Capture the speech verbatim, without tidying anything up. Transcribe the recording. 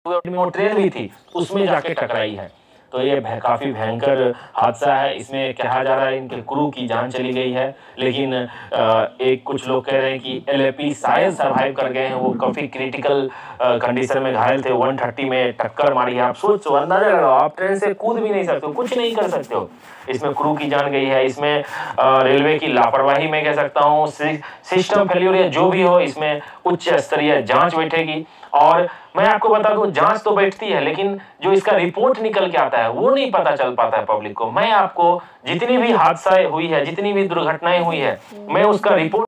वो ट्रेन भी थी, उसमें जाके टकराई है। तो ये काफ़ी भयंकर हादसा है। इसमें कहा जा रहा है इनके क्रू की जान चली गई है, लेकिन अ, एक कुछ लोग कह रहे हैं कि एल ए पी शायद सर्वाइव कर गए हैं। वो काफ़ी क्रिटिकल अ, कंडीशन में घायल थे। एक सौ तीस में टक्कर मारी है। आप सोचो, अंदाजा लगाओ, आप ट्रेन से कूद भी नहीं सकते हो, कुछ नहीं कर सकते हो। इसमें क्रू की जान गई है। इसमें अ, रेलवे की लापरवाही मैं कह सकता हूँ, सि सिस्टम फेल्योर या जो भी हो, इसमें उच्च स्तरीय जाँच बैठेगी। और मैं आपको बता दूँ, जाँच तो बैठती है, लेकिन जो इसका रिपोर्ट निकल के आता है, वो नहीं पता चल पाता है पब्लिक को। मैं आपको जितनी भी हादसा हुई है, जितनी भी दुर्घटनाएँ हुई है, मैं उसका रिपोर्ट